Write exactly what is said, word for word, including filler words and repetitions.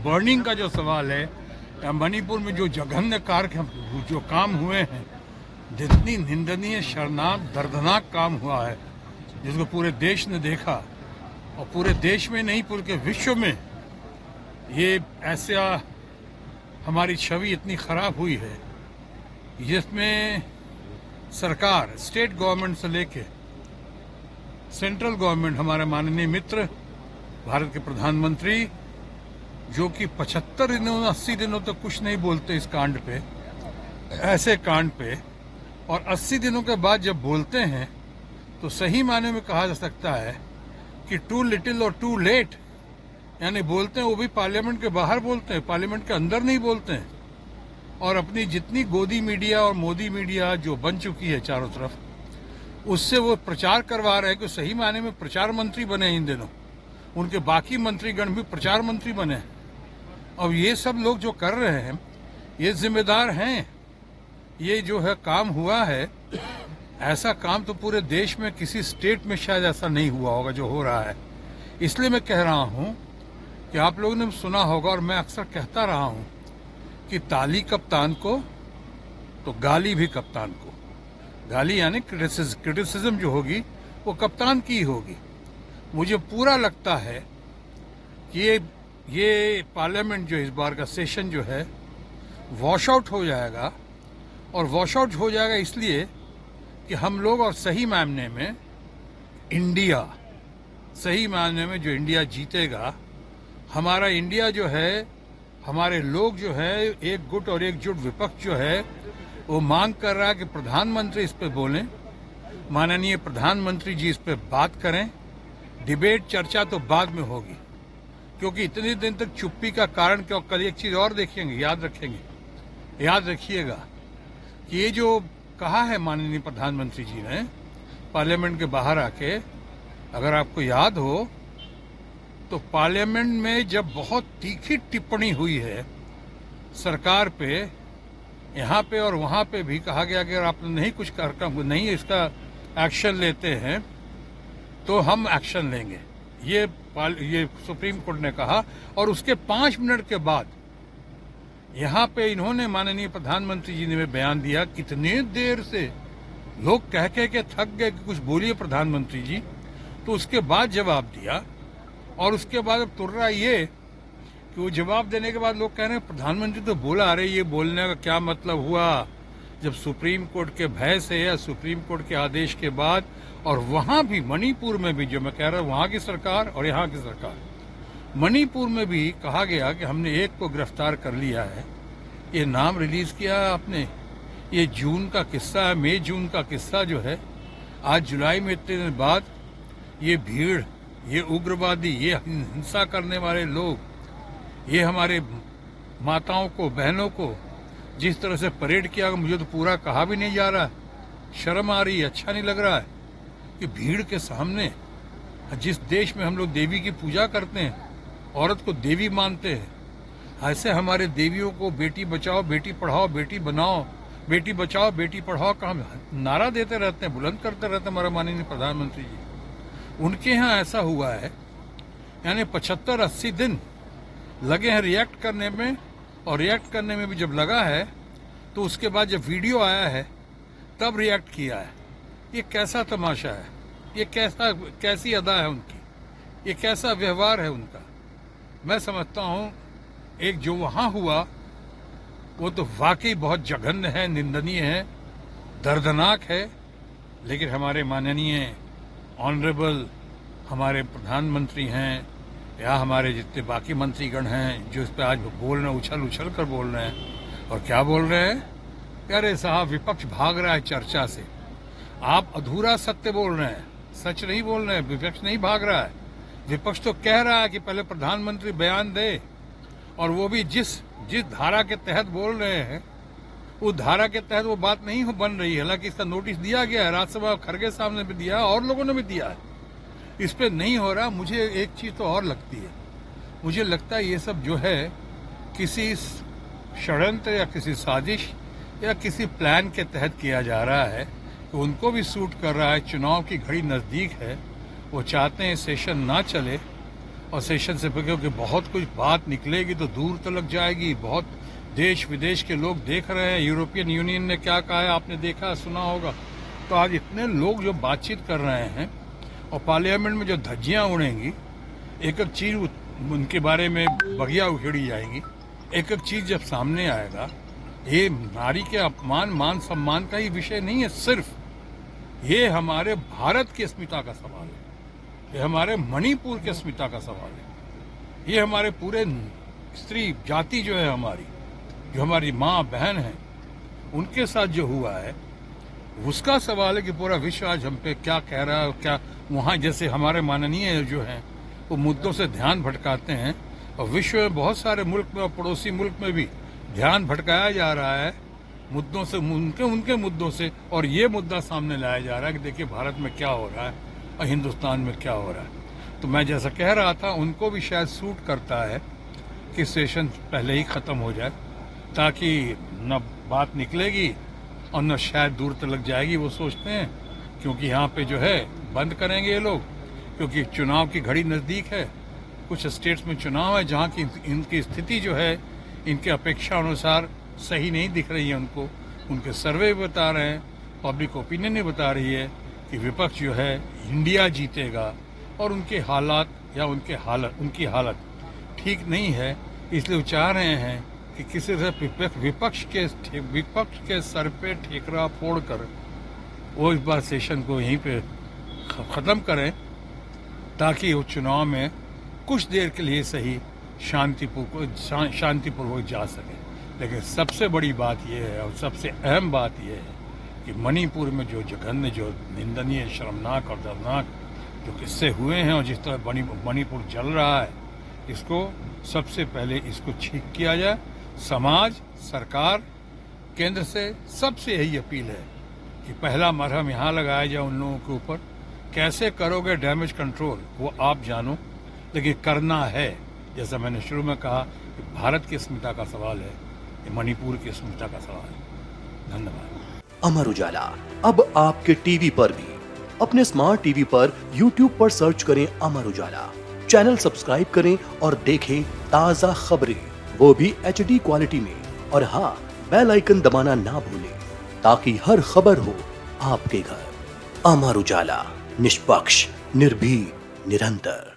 Burning का जो सवाल है, या मणिपुर में जो जघन्य कार्य जो काम हुए हैं, जितनी निंदनीय, शर्मनाक, दर्दनाक काम हुआ है, जिसको पूरे देश ने देखा, और पूरे देश में नहीं पूरे विश्व में ये ऐसा हमारी छवि इतनी खराब हुई है, जिसमें सरकार, स्टेट गवर्नमेंट से लेके सेंट्रल गवर्नमेंट, हमारे माननीय मित्र भारत के प्रधानमंत्री, जो कि पचहत्तर दिनों अस्सी दिनों तक कुछ नहीं बोलते इस कांड पे, ऐसे कांड पे, और अस्सी दिनों के बाद जब बोलते हैं तो सही मायने में कहा जा सकता है कि टू लिटिल और टू लेट, यानी बोलते हैं वो भी पार्लियामेंट के बाहर बोलते हैं, पार्लियामेंट के अंदर नहीं बोलते हैं। और अपनी जितनी गोदी मीडिया और मोदी मीडिया जो बन चुकी है चारों तरफ, उससे वो प्रचार करवा रहे हैं कि सही मायने में प्रचार मंत्री बने इन दिनों, उनके बाकी मंत्रीगण भी प्रचार मंत्री बने। अब ये सब लोग जो कर रहे हैं ये जिम्मेदार हैं। ये जो है काम हुआ है, ऐसा काम तो पूरे देश में किसी स्टेट में शायद ऐसा नहीं हुआ होगा जो हो रहा है। इसलिए मैं कह रहा हूं कि आप लोगों ने सुना होगा, और मैं अक्सर कहता रहा हूं कि ताली कप्तान को तो गाली भी कप्तान को। गाली यानी क्रिटिसिज्म जो होगी वो कप्तान की होगी। मुझे पूरा लगता है कि ये ये पार्लियामेंट जो इस बार का सेशन जो है वॉश आउट हो जाएगा, और वॉश आउट हो जाएगा इसलिए कि हम लोग, और सही मायने में इंडिया, सही मायने में जो इंडिया जीतेगा, हमारा इंडिया जो है, हमारे लोग जो है, एक गुट और एकजुट विपक्ष जो है वो मांग कर रहा है कि प्रधानमंत्री इस पे बोलें, माननीय प्रधानमंत्री जी इस पे बात करें। डिबेट, चर्चा तो बाद में होगी, क्योंकि इतने दिन तक चुप्पी का कारण क्या। कल एक चीज और देखेंगे, याद रखेंगे, याद रखिएगा कि ये जो कहा है माननीय प्रधानमंत्री जी ने पार्लियामेंट के बाहर आके, अगर आपको याद हो तो पार्लियामेंट में जब बहुत तीखी टिप्पणी हुई है सरकार पे, यहाँ पे और वहाँ पे भी कहा गया कि अगर आप नहीं कुछ कर नहीं इसका एक्शन लेते हैं तो हम एक्शन लेंगे, ये ये सुप्रीम कोर्ट ने कहा। और उसके पांच मिनट के बाद यहाँ पे इन्होंने, माननीय प्रधानमंत्री जी ने बयान दिया। कितने देर से लोग कह कह के थक गए कि कुछ बोलिए प्रधानमंत्री जी, तो उसके बाद जवाब दिया। और उसके बाद अब तुर्रा ये कि वो जवाब देने के बाद लोग कह रहे हैं प्रधानमंत्री तो बोला, अरे ये बोलने का क्या मतलब हुआ, जब सुप्रीम कोर्ट के भय से या सुप्रीम कोर्ट के आदेश के बाद, और वहां भी मणिपुर में भी, जो मैं कह रहा हूं वहां की सरकार और यहाँ की सरकार, मणिपुर में भी कहा गया कि हमने एक को गिरफ्तार कर लिया है। ये नाम रिलीज किया है आपने, ये जून का किस्सा है, मई जून का किस्सा जो है। आज जुलाई में इतने दिन बाद ये भीड़, ये उग्रवादी, ये हिंसा करने वाले लोग, ये हमारे माताओं को, बहनों को जिस तरह से परेड किया, मुझे तो पूरा कहा भी नहीं जा रहा है, शर्म आ रही है, अच्छा नहीं लग रहा है कि भीड़ के सामने, जिस देश में हम लोग देवी की पूजा करते हैं, औरत को देवी मानते हैं, ऐसे हमारे देवियों को बेटी बचाओ, बेटी पढ़ाओ, बेटी बनाओ, बेटी बचाओ, बेटी पढ़ाओ का हम नारा देते रहते हैं, बुलंद करते रहते हैं हमारे माननीय प्रधानमंत्री जी। उनके यहाँ ऐसा हुआ है, यानी पचहत्तर अस्सी दिन लगे हैं रिएक्ट करने में, और रिएक्ट करने में भी जब लगा है तो उसके बाद जब वीडियो आया है तब रिएक्ट किया है। ये कैसा तमाशा है, ये कैसा कैसी अदा है उनकी, ये कैसा व्यवहार है उनका। मैं समझता हूं एक जो वहां हुआ वो तो वाकई बहुत जघन्य है, निंदनीय है, दर्दनाक है। लेकिन हमारे माननीय ऑनरेबल हमारे प्रधानमंत्री हैं या हमारे जितने बाकी मंत्रीगण हैं जो इस पर आज बोल रहे हैं, उछल उछल कर बोल रहे हैं, और क्या बोल रहे हैं, अरे साहब विपक्ष भाग रहा है चर्चा से, आप अधूरा सत्य बोल रहे हैं, सच नहीं बोल रहे हैं। विपक्ष नहीं भाग रहा है, विपक्ष तो कह रहा है कि पहले प्रधानमंत्री बयान दे, और वो भी जिस जिस धारा के तहत बोल रहे हैं उस धारा के तहत वो बात नहीं हो बन रही है। हालांकि इसका नोटिस दिया गया है, राज्यसभा खड़गे साहब ने भी दिया और लोगों ने भी दिया है, इस पे नहीं हो रहा। मुझे एक चीज तो और लगती है, मुझे लगता है ये सब जो है किसी षड्यंत्र या किसी साजिश या किसी प्लान के तहत किया जा रहा है, कि उनको भी सूट कर रहा है, चुनाव की घड़ी नजदीक है, वो चाहते हैं सेशन ना चले और सेशन से क्योंकि बहुत कुछ बात निकलेगी तो दूर तक जाएगी। बहुत देश विदेश के लोग देख रहे हैं, यूरोपियन यूनियन ने क्या कहा है आपने देखा सुना होगा। तो आज इतने लोग जो बातचीत कर रहे हैं और पार्लियामेंट में जो धज्जियां उड़ेंगी, एक एक चीज उनके बारे में बगिया उखेड़ी जाएंगी, एक एक चीज जब सामने आएगा, ये नारी के अपमान मान सम्मान का ही विषय नहीं है सिर्फ, ये हमारे भारत की अस्मिता का सवाल है, ये हमारे मणिपुर की अस्मिता का सवाल है, ये हमारे पूरे स्त्री जाति जो है हमारी, जो हमारी माँ बहन है, उनके साथ जो हुआ है उसका सवाल है कि पूरा विश्व आज हम पे क्या कह रहा है। क्या वहाँ जैसे हमारे माननीय जो हैं वो मुद्दों से ध्यान भटकाते हैं और विश्व में बहुत सारे मुल्क में और पड़ोसी मुल्क में भी ध्यान भटकाया जा रहा है मुद्दों से, उनके उनके मुद्दों से, और ये मुद्दा सामने लाया जा रहा है कि देखिए भारत में क्या हो रहा है और हिंदुस्तान में क्या हो रहा है। तो मैं जैसा कह रहा था, उनको भी शायद सूट करता है कि सेशन पहले ही ख़त्म हो जाए, ताकि न बात निकलेगी और न शायद दूर तक जाएगी। वो सोचते हैं क्योंकि यहाँ पे जो है बंद करेंगे ये लोग, क्योंकि चुनाव की घड़ी नज़दीक है, कुछ स्टेट्स में चुनाव है जहाँ की इनकी स्थिति जो है इनके अपेक्षा अनुसार सही नहीं दिख रही है उनको। उनके सर्वे बता रहे हैं, पब्लिक ओपिनियन ही बता रही है कि विपक्ष जो है इंडिया जीतेगा, और उनके हालात या उनके हालत उनकी हालत ठीक नहीं है। इसलिए वो चाह रहे हैं कि किसी से विपक्ष के विपक्ष के सर पे ठेकरा फोड़कर वो इस बार सेशन को यहीं पे ख़त्म करें, ताकि वो चुनाव में कुछ देर के लिए सही शांतिपूर्वक शांतिपूर्वक जा सके। लेकिन सबसे बड़ी बात यह है और सबसे अहम बात यह है कि मणिपुर में जो जघन्य, जो निंदनीय, शर्मनाक और दर्दनाक जो किस्से हुए हैं और जिस तरह मणिपुर जल रहा है, इसको सबसे पहले इसको ठीक किया जाए। समाज, सरकार, केंद्र से सबसे यही अपील है कि पहला मरहम यहाँ लगाया जाए उन लोगों के ऊपर। कैसे करोगे डैमेज कंट्रोल वो आप जानो, लेकिन करना है। जैसा मैंने शुरू में कहा कि भारत की अस्मिता का सवाल है, ये मणिपुर की अस्मिता का सवाल है। धन्यवाद। अमर उजाला अब आपके टीवी पर भी। अपने स्मार्ट टीवी पर यूट्यूब पर सर्च करें अमर उजाला, चैनल सब्सक्राइब करें और देखें ताजा खबरें, वो भी एच डी क्वालिटी में। और हाँ, बेल आइकन दबाना ना भूलें ताकि हर खबर हो आपके घर। अमर उजाला, निष्पक्ष, निर्भीक, निरंतर।